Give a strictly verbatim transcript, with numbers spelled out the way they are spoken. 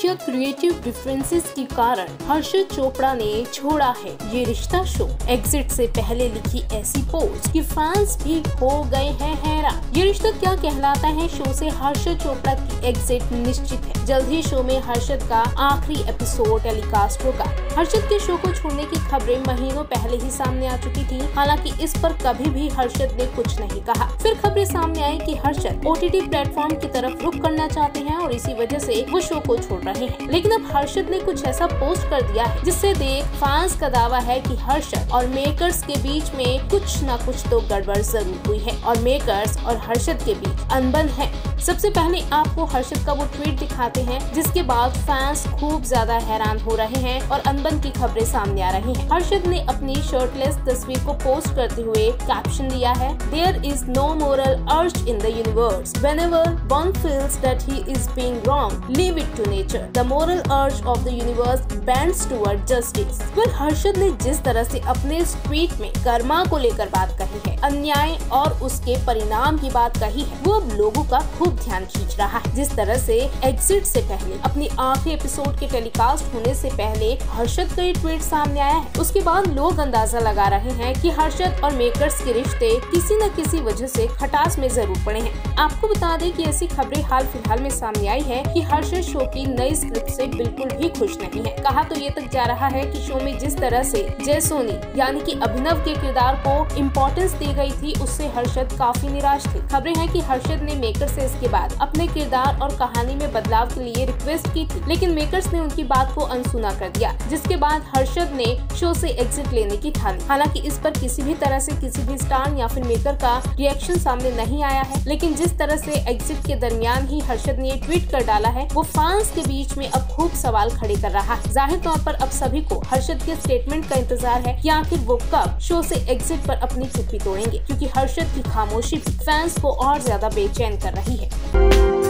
या creative differences के कारण हर्षद चोपड़ा ने छोड़ा है ये रिश्ता शो। एग्जिट से पहले लिखी ऐसी पोस्ट कि फैंस भी हो गए हैं हैरान। ये रिश्ता क्या कहलाता है शो से हर्षद चोपड़ा की एग्जिट निश्चित है। जल्द ही शो में हर्षद का आखिरी एपिसोड टेलीकास्ट होगा। हर्षद के शो को छोड़ने की खबरें महीनों पहले ही सामने आ चुकी थी। हालांकि इस पर कभी भी हर्षद ने कुछ नहीं कहा। फिर खबरें सामने आई कि हर्षद ओटीटी प्लेटफॉर्म की तरफ रुख करना चाहते हैं और इसी वजह से वो शो को छोड़ रहे हैं। लेकिन अब हर्षद ने कुछ ऐसा पोस्ट कर दिया है जिससे देख फैंस का दावा है कि हर्षद और मेकर्स के बीच में कुछ न कुछ तो गड़बड़ जरूर हुई है और मेकर्स और हर्षद के बीच अनबन है। सबसे पहले आपको हर्षद का वो ट्वीट दिखाते हैं जिसके बाद फैंस खूब ज्यादा हैरान हो रहे हैं और अनबन की खबरें सामने आ रही हैं। हर्षद ने अपनी शर्टलेस तस्वीर को पोस्ट करते हुए कैप्शन दिया है, there is no moral urge in the universe, whenever one feels that he is being wrong, leave it to nature, the moral urge of the universe bends toward justice. फिर हर्षद ने जिस तरह से अपने इस ट्वीट में कर्मा को लेकर बात कही है, अन्याय और उसके परिणाम की बात कही है, वो अब लोगों का खूब ध्यान खींच रहा है। जिस तरह से एग्जिट से पहले अपनी आखिरी एपिसोड के टेलीकास्ट होने से पहले हर्षद का ये ट्वीट सामने आया है, उसके बाद लोग अंदाजा लगा रहे हैं कि हर्षद और मेकर्स के रिश्ते किसी न किसी वजह से खटास में जरूर पड़े हैं। आपको बता दें कि ऐसी खबरें हाल फिलहाल में सामने आई है कि हर्षद शो की नई स्क्रिप्ट से बिल्कुल भी खुश नहीं है। कहा तो ये तक जा रहा है कि शो में जिस तरह से जय सोनी यानी कि अभिनव के किरदार को इम्पोर्टेंस दी गई थी उससे हर्षद काफी निराश थे। खबरें हैं कि हर्षद ने मेकर से इसके बाद अपने किरदार और कहानी में बदलाव के लिए रिक्वेस्ट की थी, लेकिन मेकर्स ने उनकी बात को अनसुना कर दिया, जिसके बाद हर्षद ने शो से एग्जिट लेने की ठानी। हालांकि इस पर किसी भी तरह से किसी भी स्टार या फिर मेकर का रिएक्शन सामने नहीं आया है, लेकिन जिस तरह से एग्जिट के दरमियान ही हर्षद ने ये ट्वीट कर डाला है वो फैंस के बीच में अब खूब सवाल खड़े कर रहा है। जाहिर तौर पर अब सभी को हर्षद के स्टेटमेंट का इंतजार है कि आखिर वो कब शो से एग्जिट पर अपनी चुप्पी तोड़ेंगे, क्योंकि हर्षद की खामोशी फैंस को और ज्यादा बेचैन कर रही है।